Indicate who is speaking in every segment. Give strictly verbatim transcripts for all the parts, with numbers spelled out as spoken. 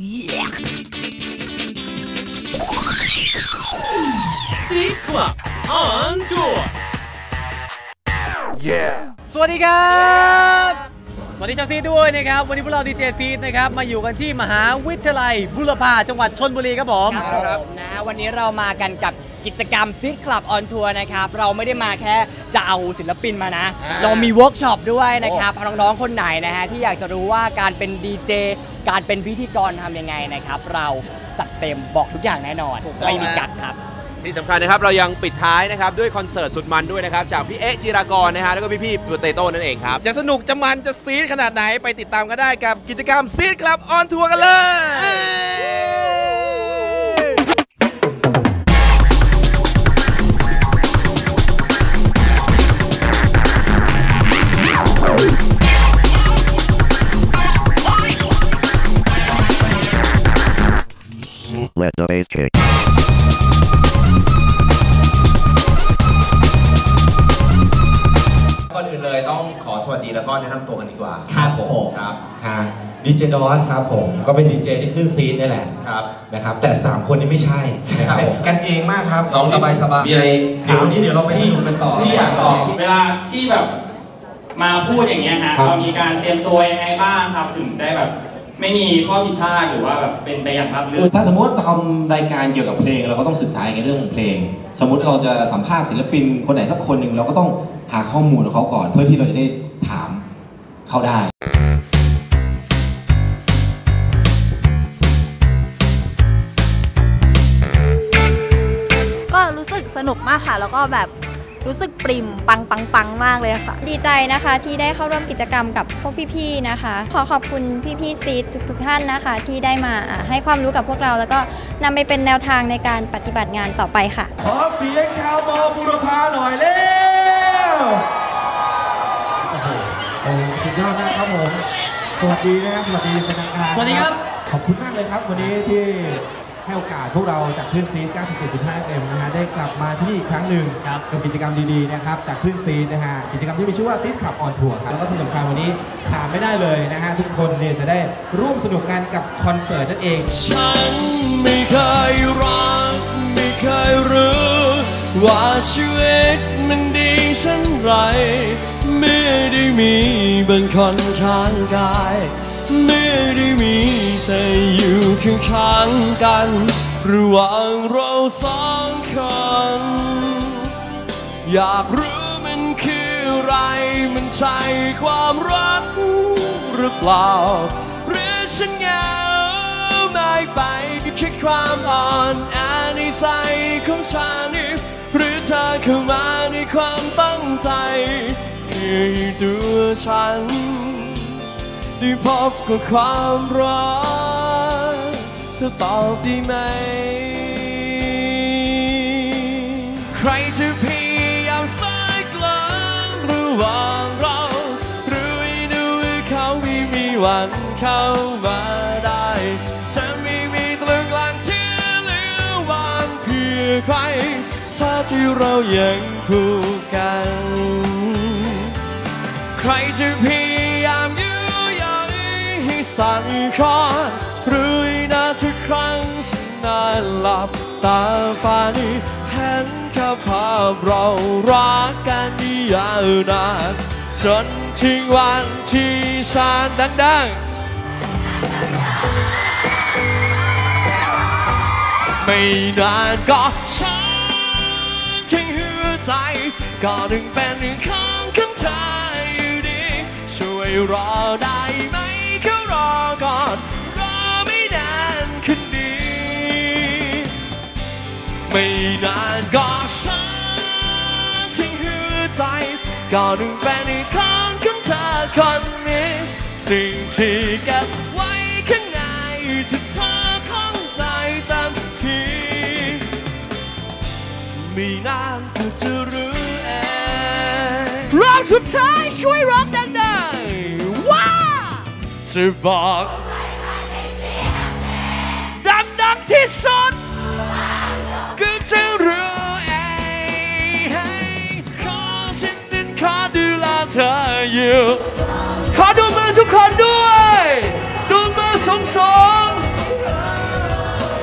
Speaker 1: ซีคลับออนทัวร์
Speaker 2: สวัสดีครับสวัสดีชาวซีด้วยนะครับวันนี้พวกเราดีเจซีนะครับมาอยู่กันที่มหาวิทยาลัยบุรพาจังหวัดชลบุรีครับผม
Speaker 3: ครับนะวันนี้เรามากันกับกิจกรรมซีคลับออนทัวร์นะครับเราไม่ได้มาแค่จะเอาศิลปินมานะเรามีเวิร์กช็อปด้วยนะครับน้องๆคนไหนนะฮะที่อยากจะรู้ว่าการเป็นดีเจการเป็นพิธีกรทำยังไงนะครับเราจัดเต็มบอกทุกอย่างแน่นอนไม่มีกักครับ
Speaker 4: ที่สำคัญนะครับเรายังปิดท้ายนะครับด้วยคอนเสิร์ตสุดมันด้วยนะครับจากพี่เอ๊ะจิรากรนะฮะแล้วก็พี่ๆโปเตโต้นั่นเองครับจะสนุกจะมันจะซีดขนาดไหนไปติดตามกันได้กับกิจกรรมซีดคลับออนทัวร์กันเลย
Speaker 5: Let the bass kick.
Speaker 4: ก่อนอื่นเลยต้องขอสวัสดีแล้วก็แนะนำตัวกันดีกว่า
Speaker 6: ครับผมครับฮะดีเจดอสครับผมก็เป็นดีเจที่ขึ้นซีนนี่แหละครับนะครับแต่สามคนนี้ไม่ใช่นะครับกันเองมากครับน้องสบายสบายมีอะไรเดี๋ยววันนี้เดี๋ยวเราไปสนุกกันต่อ
Speaker 7: ที่อยากบอกเวลาที่แบบมาพูดอย่างเงี้ยฮะเรามีการเตรียมตัวยังไงบ้างครับถึงได้แบบไม่มีข้อผิดพลาดหรือว่าแบบเป็นไปอย่างราบรื่น
Speaker 6: ถ้าสมมติทำรายการเกี่ยวกับเพลงเราก็ต้องศึกษาในเรื่องของเพลงสมมุติเราจะสัมภาษณ์ศิลปินคนไหนสักคนหนึ่งเราก็ต้องหาข้อมูลของเขาก่อนเพื่อที่เราจะได้ถามเขาได้
Speaker 8: ก็รู้สึกสนุกมากค่ะแล้วก็แบบรู้สึกปริ่มปังปังปังมากเลยค่ะ
Speaker 9: ดีใจนะคะที่ได้เข้าร่วมกิจกรรมกับพวกพี่ๆนะคะขอขอบคุณพี่ๆซีดทุกๆท่านนะคะที่ได้มาให้ความรู้กับพวกเราแล้วก็นำไปเป็นแนวทางในการปฏิบัติงานต่อไปค่ะ
Speaker 2: ขอเสียงชาวมอบุรพาหน่อยเร็ว
Speaker 10: โอ้โหสุดยอดมากครับผมสวัสดีนะครับสวัสดีเป็นทางการ
Speaker 2: สวัสดีครับ
Speaker 10: ขอบคุณมากเลยครับวันนี้ที่ให้โอกาสพวกเราจากคลื่นซีด เก้าสิบเจ็ดจุดห้า เอฟ เอ็ม นะฮะได้กลับมาที่นี่อีกครั้งหนึ่งกับกิจกรรมดีๆนะครับจากคลื่นซีดนะฮะกิจกรรมที่มีชื่อว่าซีดคลับออนทัวร์ครับแล้วก็ที่สำคัญวันนี้ขาดไม่ได้เลยนะฮะทุกคนเนี่ยจะได้ร่วมสนุกกันกับคอนเสิร์ตนั่นเอง
Speaker 1: ฉันไม่เคยรักไม่เคยรู้ว่าชีวิตมันดีเช่นไรไม่ได้มีบางคนข้างกายไม่ได้มีเธออยู่ข้างๆกันระหว่างเราสองคนอยากรู้มันคืออะไรมันใช่ความรักหรือเปล่าหรือฉันเหงาไม่ไปก็แค่ความอ่อนแอในใจของฉันหรือเธอเข้ามาในความตั้งใจเพื่อให้ตัวฉันได้พบกับความรักเธอตอบได้ไหมใครจะพยายามสายกลางระหว่างเราหรือดูเขาไม่มีวันเข้ามาได้จะไม่มีตรงกลางที่เหลือว่างเพื่อใครถ้าที่เรายังคู่กันใครจะพยายามสั่นคลอนหรือนาทุกครั้งฉันนอนหลับตาฝันเห็นแค่ภาพเรารักกันยาวนานจนถึงวันที่ฉันดังๆไม่นานก็ฉันทิ้งหัวใจก็ถึงเป็นหนึ่งของคำเธออยู่ดีช่วยรอได้ไหมรอก่อนรอไม่นานคืนนี้ไม่นานก็ฉันทิ้งหัวใจก็ถึงเป็นอีกครั้งของเธอคนนี้สิ่งที่เก็บไว้ข้างในที่เธอข้องใจเต็มทีไม่นานก็จะรู้เองรอบสุดท้ายช่วยร้องดังๆว้าจะบอกดังๆที่สุดก็จะรู้เองขอฉันนั้นขอดูแลเธออยู่ขอดูมือทุกคนด้วยดูมือสองสอง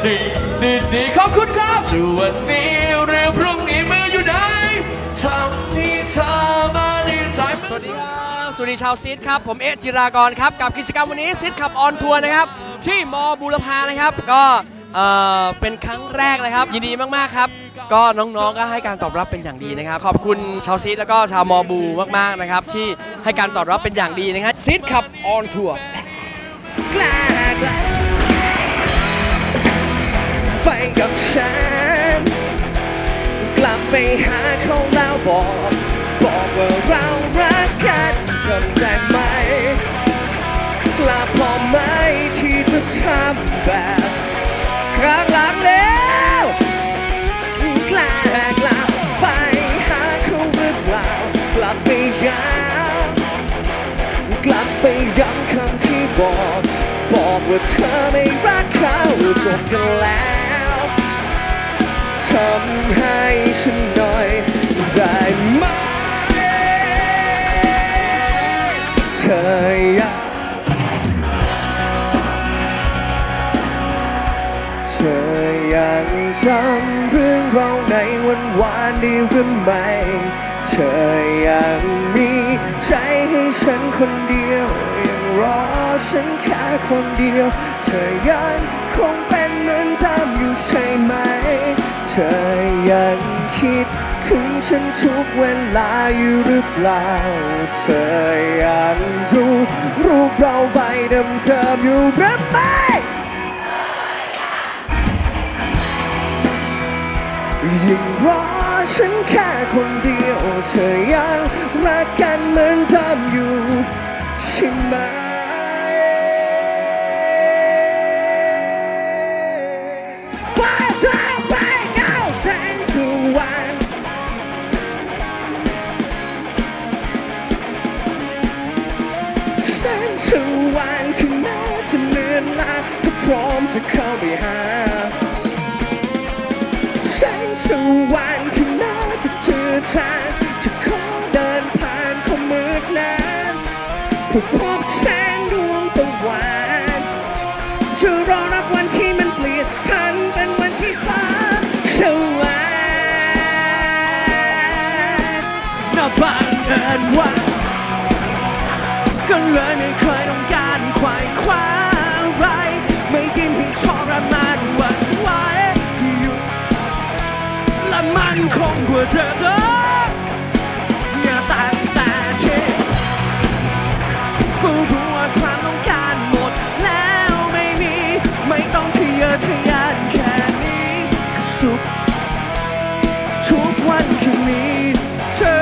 Speaker 1: สิ่งดีๆขอบคุณครับส่วนวันนี้หรือพรุ่งนี้มืออยู่ไหนทำให้เธอมาในใจ
Speaker 3: สวัสดีครับสวัสดีชาวซีดครับผมเอะจิรากรครับกับกิจกรรมวันนี้ซีดขับออนทัวร์นะครับที่มอบูรพานะครับก็เอ่อเป็นครั้งแรกนะครับยินดีมากๆครับก็น้องๆก็ให้การตอบรับเป็นอย่างดีนะครับขอบคุณชาวซีดแล้วก็ชาวมอบูมากๆนะครับที่ให้การตอบรับเป็นอย่างดีนะครับซีดขับออนทัวร์ไปกับฉันกลับไปหาเขาแล้วบอกบอกว่าเรารักกันจำได้ไหมกลับพอไหมที่จะทำแบบครั้งหลังแล้วกล้ากลับไปหาเขาหรือเปล่ากลับไปย้ำกลับไปย้ำคำที่บอกบอกว่าเธอไม่รักเขาจบกันแล้วทำให้ฉันหน่อยได้ไหมเธอยังเธอยังจำเรื่องเราในวันวานได้หรือไม่เธอยังมีใจให้ฉันคนเดียวยังรอฉันแค่คนเดียวเธอยังคงเป็นเหมือนเดิมอยู่ใช่ไหมเธอยังคิดถึงฉันทุกเวลาอยู่หรือเปล่าเธอยังดูรูปเราใบเดิมๆอยู่หรือไม่ยังรอฉันแค่คนเดียวเธอยังรักกันเหมือนเดิมอยู่ใช่ไหมว่าจะไปเอาแสงสว่างแสงสว่างที่แม้จะเลือนลางก็พร้อมจะเข้าไปหาแสงสว่างที่น่าจะเจอทางจะขอเดินผ่านความมืดนั้นเพื่อพบแสงดวงตะวันจะรอรับวันที่มันเปลี่ยนพันเป็นวันที่ฟ้าสว่างน่าบังเอิญว่าก็เลยไม่เคยต้องการไขว่คว้าอะไรไม่จิ้มให้ทรมานหวั่นไหวและมันคงกว่าเธออย่าตั้งแต่เช็คก็รู้ว่าความต้องการหมดแล้วไม่มีไม่ต้องทะเยอทะยานแค่นี้สุขทุกวันแค่มีเธอ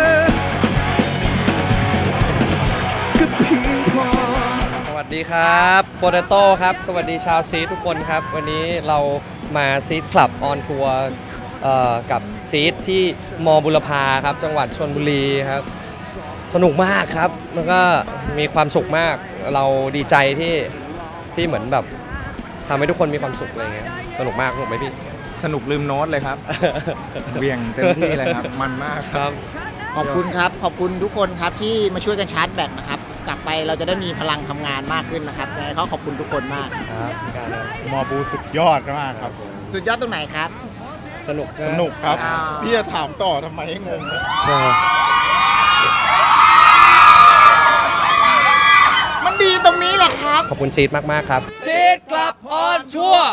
Speaker 3: ก็เพียงพอสวัสดีครับโปเตโต้ครับสวัสดีชาวซีดทุกคนครับวันนี้เรามาซีดคลับออนทัวร์กับซีดที่มอบุรพาครับจังหวัดชลบุรีครับสนุกมากครับแล้วก็มีความสุขมากเราดีใจที่ที่เหมือนแบบทำให้ทุกคนมีความสุขอะไรเงี้ยสนุกมากสนุกไหมพี่
Speaker 11: สนุกลืมโน้ตเลยครับ เวียงเต็มที่เลยครับมันมากครับ
Speaker 12: ขอบคุณครับขอบคุณทุกคนครับที่มาช่วยกันชาร์จแบตนะครับกลับไปเราจะได้มีพลังทำงานมากขึ้นนะครับยังไงเขาขอบคุณทุกคนมาก
Speaker 11: ครับมอบูสุดยอดมากครับ
Speaker 12: สุดยอดตรงไหนครับ
Speaker 3: สนุก
Speaker 11: สนุกครับพี่จะถามต่อทำไมให้งง
Speaker 12: มันดีตรงนี้แหละครับ
Speaker 3: ขอบคุณซีดมากๆครับซีดกลับออนทัวร์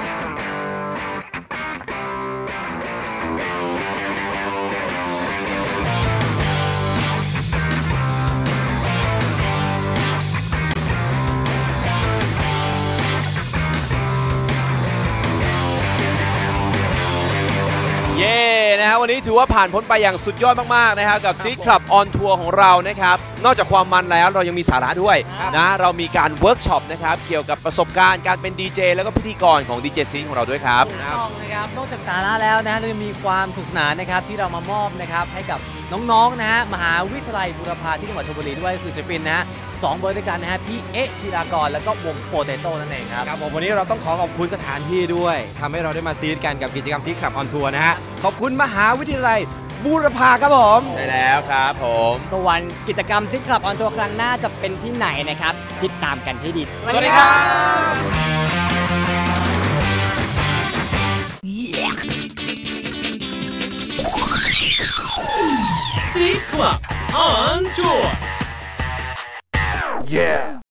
Speaker 4: เย้นะครับวันนี้ถือว่าผ่านพ้นไปอย่างสุดยอดมากๆนะครับกับซีดคลับออนทัวร์ของเรานะครับนอกจากความมันแล้วเรายังมีสาระด้วยนะเรามีการเวิร์กช็อปนะครับเกี่ยวกับประสบการณ์การเป็นดีเจแล้วก็พิธีกรของดีเจซีดของเราด้วยครับ
Speaker 2: ต้องนะครับนอกจากสาระแล้วนะเรายังมีความสนุกสนานนะครับที่เรามามอบนะครับให้กับน้องๆนะฮะมหาวิทยาลัยบูรพาที่จังหวัดชลบุรีด้วยคือศิลปินนะฮะสองเบอร์ด้วยกันนะฮะพี่เอ๊ะจิรากรแล้วก็วงโปเตโต้นั่นเองครับ
Speaker 4: ครับผมวันนี้เราต้องขอขอบคุณสถานที่ด้วยทำให้เราได้มาซีดกันกับกิจกรรมซีดคลับออนทัวร์นะฮะขอบคุณมหาวิทยาลัยบูรพาครับผมใช่แล้วครับผม
Speaker 3: ส่วนกิจกรรมซีดคลับออนทัวร์ครั้งหน้าจะเป็นที่ไหนนะครับติดตามกันให้ดี
Speaker 4: สวัสดีครับ
Speaker 1: Seed Club on Tour. Yeah.